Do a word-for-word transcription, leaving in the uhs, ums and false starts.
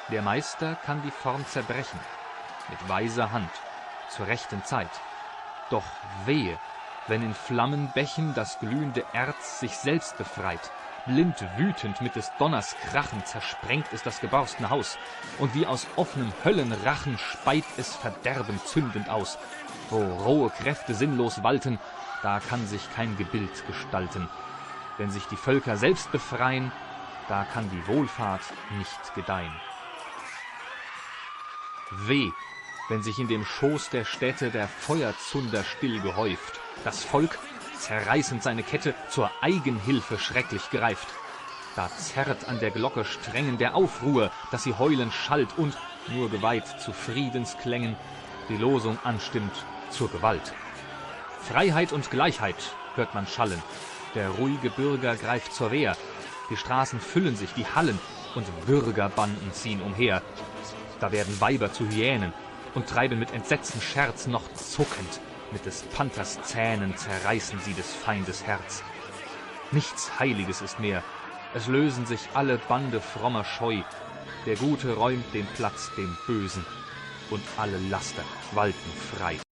Der Meister kann die Form zerbrechen, mit weiser Hand, zur rechten Zeit. Doch wehe, wenn in Flammenbächen das glühende Erz sich selbst befreit. Blind wütend mit des Donners Krachen zersprengt es das geborstene Haus, und wie aus offnem Höllenrachen speit es Verderben zündend aus. Wo rohe Kräfte sinnlos walten, da kann sich kein Gebild gestalten. Wenn sich die Völker selbst befreien, da kann die Wohlfahrt nicht gedeihen. Weh, wenn sich in dem Schoß der Städte der Feuerzunder still gehäuft, das Volk, zerreißend seine Kette, zur Eigenhilfe schrecklich greift. Da zerrt an der Glocke strengen der Aufruhr, dass sie heulend schallt und, nur geweiht zu Friedensklängen, die Losung anstimmt zur Gewalt. Freiheit und Gleichheit hört man schallen, der ruhige Bürger greift zur Wehr, die Straßen füllen sich, die Hallen, und Bürgerbanden ziehen umher. Da werden Weiber zu Hyänen und treiben mit Entsetzen Scherz, noch zuckend, mit des Panthers Zähnen zerreißen sie des Feindes Herz. Nichts Heiliges ist mehr, es lösen sich alle Bande frommer Scheu, der Gute räumt den Platz dem Bösen, und alle Laster walten frei.